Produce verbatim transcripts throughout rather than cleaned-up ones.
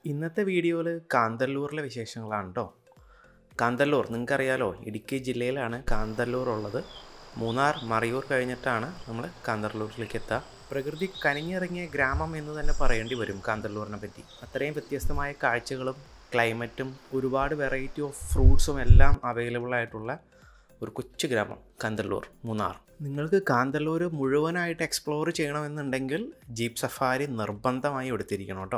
ഇന്നത്തെ വീഡിയോയിൽ കാന്തല്ലൂരിലെ വിശേഷങ്ങളാണ് കേട്ടോ. കാന്തല്ലൂർ നിങ്ങൾക്കറിയാലോ, ഇടുക്കി ജില്ലയിലാണ് കാന്തല്ലൂർ ഉള്ളത്. മൂന്നാർ മറയൂർ കഴിഞ്ഞിട്ടാണ് നമ്മൾ കാന്തല്ലൂരിലേക്ക് എത്തുക. പ്രകൃതി കനിഞ്ഞിറങ്ങിയ ഗ്രാമം എന്ന് തന്നെ പറയേണ്ടി വരും കാന്തല്ലൂരിനെ പറ്റി. അത്രയും വ്യത്യസ്തമായ കാഴ്ചകളും ക്ലൈമറ്റും ഒരുപാട് വെറൈറ്റി ഓഫ് ഫ്രൂട്ട്സും എല്ലാം അവൈലബിൾ ആയിട്ടുള്ള ഒരു കൊച്ചു ഗ്രാമം കാന്തല്ലൂർ മൂന്നാർ. നിങ്ങൾക്ക് കാന്തല്ലൂർ മുഴുവനായിട്ട് എക്സ്പ്ലോർ ചെയ്യണമെന്നുണ്ടെങ്കിൽ ജീപ്പ് സഫാരി നിർബന്ധമായി എടുത്തിരിക്കണം കേട്ടോ.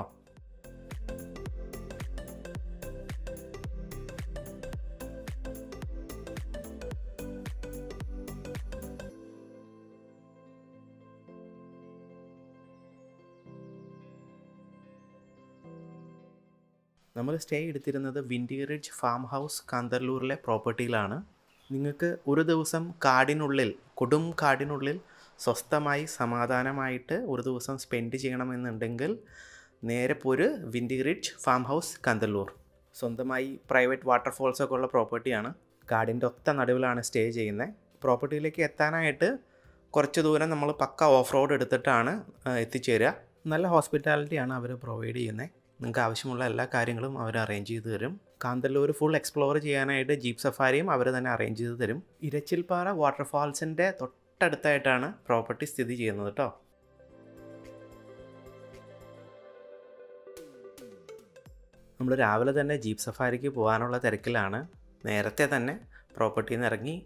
നമ്മൾ സ്റ്റേ എടുത്തിരുന്നത് വിൻഡിറിഡ്ജ് ഫാം ഹൗസ് കാന്തല്ലൂരിലെ പ്രോപ്പർട്ടിയിലാണ്. നിങ്ങൾക്ക് ഒരു ദിവസം കാടിനുള്ളിൽ, കൊടും കാടിനുള്ളിൽ സ്വസ്ഥമായി സമാധാനമായിട്ട് ഒരു ദിവസം സ്പെൻഡ് ചെയ്യണമെന്നുണ്ടെങ്കിൽ നേരെ പോര് വിൻഡിറിഡ്ജ് ഫാം ഹൗസ് കാന്തല്ലൂർ. സ്വന്തമായി പ്രൈവറ്റ് വാട്ടർഫോൾസൊക്കെ ഉള്ള പ്രോപ്പർട്ടിയാണ്. കാടിൻ്റെ ഒത്ത നടുവിലാണ് സ്റ്റേ ചെയ്യുന്നത്. പ്രോപ്പർട്ടിയിലേക്ക് എത്താനായിട്ട് കുറച്ച് ദൂരം നമ്മൾ പക്ക ഓഫ് റോഡ് എടുത്തിട്ടാണ് എത്തിച്ചേരുക. നല്ല ഹോസ്പിറ്റാലിറ്റിയാണ് അവർ പ്രൊവൈഡ് ചെയ്യുന്നത്. നിങ്ങൾക്ക് ആവശ്യമുള്ള എല്ലാ കാര്യങ്ങളും അവർ അറേഞ്ച് ചെയ്ത് തരും. കാന്തല്ലൂർ ഫുൾ എക്സ്പ്ലോർ ചെയ്യാനായിട്ട് ജീപ്പ് സഫാരിയും അവർ തന്നെ അറേഞ്ച് ചെയ്ത് തരും. ഇരച്ചിൽപ്പാറ വാട്ടർഫാൾസിൻ്റെ തൊട്ടടുത്തായിട്ടാണ് പ്രോപ്പർട്ടി സ്ഥിതി ചെയ്യുന്നത് കേട്ടോ. നമ്മൾ രാവിലെ തന്നെ ജീപ്പ് സഫാരിക്ക് പോകാനുള്ള തിരക്കിലാണ്. നേരത്തെ തന്നെ പ്രോപ്പർട്ടിയിൽ നിന്ന് ഇറങ്ങി.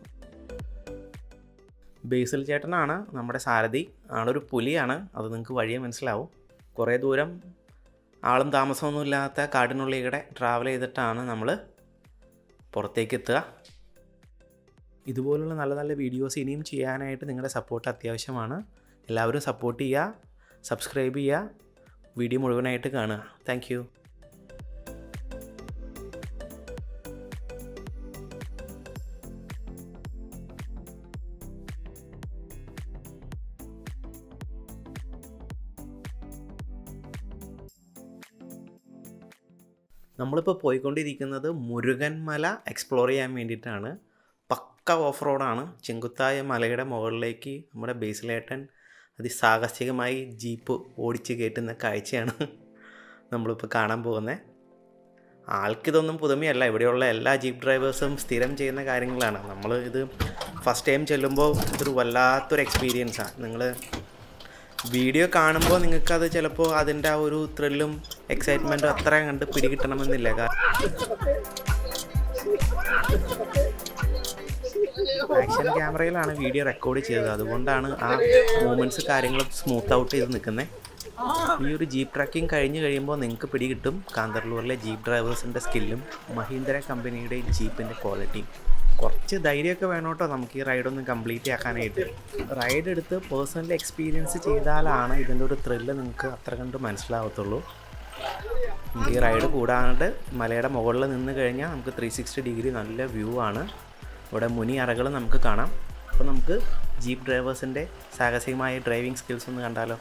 ബേസിൽ ചേട്ടനാണ് നമ്മുടെ സാരഥി. ആളൊരു പുലിയാണ്, അത് നിങ്ങൾക്ക് വഴിയെ മനസ്സിലാവും. കുറേ ദൂരം ആളും താമസമൊന്നുമില്ലാത്ത കാടിനുള്ളിലൂടെ ട്രാവൽ ചെയ്തിട്ടാണ് നമ്മൾ പുറത്തേക്ക് എത്തുക. ഇതുപോലുള്ള നല്ല നല്ല വീഡിയോസ് ഇനിയും ചെയ്യാനായിട്ട് നിങ്ങളുടെ സപ്പോർട്ട് അത്യാവശ്യമാണ്. എല്ലാവരും സപ്പോർട്ട് ചെയ്യുക, സബ്സ്ക്രൈബ് ചെയ്യുക, വീഡിയോ മുഴുവനായിട്ട് കാണുക. Thank you. നമ്മളിപ്പോൾ പോയിക്കൊണ്ടിരിക്കുന്നത് മുരുകൻമല എക്സ്പ്ലോർ ചെയ്യാൻ വേണ്ടിയിട്ടാണ്. പക്ക ഓഫ് റോഡാണ്. ചെങ്കുത്തായ മലയുടെ മുകളിലേക്ക് നമ്മുടെ ബേസിലേട്ടൻ അതിസാഹസികമായി ജീപ്പ് ഓടിച്ച് കയറ്റുന്ന കാഴ്ചയാണ് നമ്മളിപ്പോൾ കാണാൻ പോകുന്നത്. ആൾക്കിതൊന്നും പുതുമയല്ല. ഇവിടെയുള്ള എല്ലാ ജീപ്പ് ഡ്രൈവേഴ്സും സ്ഥിരം ചെയ്യുന്ന കാര്യങ്ങളാണ്. നമ്മൾ ഇത് ഫസ്റ്റ് ടൈം ചെല്ലുമ്പോൾ ഇതൊരു വല്ലാത്തൊരു എക്സ്പീരിയൻസാണ്. നിങ്ങൾ വീഡിയോ കാണുമ്പോൾ നിങ്ങൾക്കത് ചിലപ്പോൾ അതിൻ്റെ ആ ഒരു ത്രില്ലും എക്സൈറ്റ്മെൻറ്റും അത്ര കണ്ട് പിടികിട്ടണമെന്നില്ല. ആക്ഷൻ ക്യാമറയിലാണ് വീഡിയോ റെക്കോർഡ് ചെയ്തത്, അതുകൊണ്ടാണ് ആ മൂമെൻറ്റ്സ് കാര്യങ്ങളും സ്മൂത്ത് ഔട്ട് ചെയ്ത് നിൽക്കുന്നത്. ഈ ഒരു ജീപ്പ് ട്രക്കിംഗ് കഴിഞ്ഞ് കഴിയുമ്പോൾ നിങ്ങൾക്ക് പിടികിട്ടും കാന്തല്ലൂരിലെ ജീപ്പ് ഡ്രൈവേഴ്സിൻ്റെ സ്കില്ലും മഹീന്ദ്ര കമ്പനിയുടെ ജീപ്പിൻ്റെ ക്വാളിറ്റിയും. കുറച്ച് ധൈര്യമൊക്കെ വേണം കേട്ടോ നമുക്ക് ഈ റൈഡൊന്ന് കംപ്ലീറ്റ് ആക്കാനായിട്ട്. റൈഡ് എടുത്ത് പേഴ്സണലി എക്സ്പീരിയൻസ് ചെയ്താലാണ് ഇതിൻ്റെ ഒരു ത്രില്ല് നിങ്ങൾക്ക് അത്ര കണ്ട് മനസ്സിലാവത്തുള്ളൂ. ഈ റൈഡ് കൂടാണ്ട് മലയുടെ മുകളിൽ നിന്ന് കഴിഞ്ഞാൽ നമുക്ക് ത്രീ സിക്സ്റ്റി ഡിഗ്രി നല്ല വ്യൂ ആണ്. ഇവിടെ മുനി അറകൾ നമുക്ക് കാണാം. അപ്പോൾ നമുക്ക് ജീപ്പ് ഡ്രൈവേഴ്സിൻ്റെ സാഹസികമായ ഡ്രൈവിംഗ് സ്കിൽസ് ഒന്ന് കണ്ടാലോ.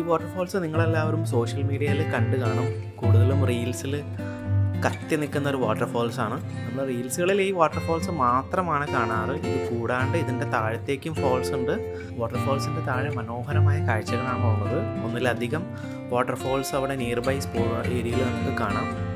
വാട്ടർഫോൾസ് നിങ്ങളെല്ലാവരും സോഷ്യൽ മീഡിയയിൽ കണ്ടു കാണും. കൂടുതലും റീൽസിൽ കത്തി നിൽക്കുന്ന ഒരു വാട്ടർഫോൾസാണ്. നമ്മൾ റീൽസുകളിൽ ഈ വാട്ടർഫോൾസ് മാത്രമാണ് കാണാറ്. ഇത് കൂടാണ്ട് ഇതിൻ്റെ താഴത്തേക്കും ഫോൾസ് ഉണ്ട്. വാട്ടർഫോൾസിൻ്റെ താഴെ മനോഹരമായ കാഴ്ചകളാണ് ഉള്ളത്. ഒന്നിലധികം വാട്ടർഫോൾസ് അവിടെ നിയർ ബൈ സ്പോ ഏരിയയിൽ നമുക്ക് കാണാം.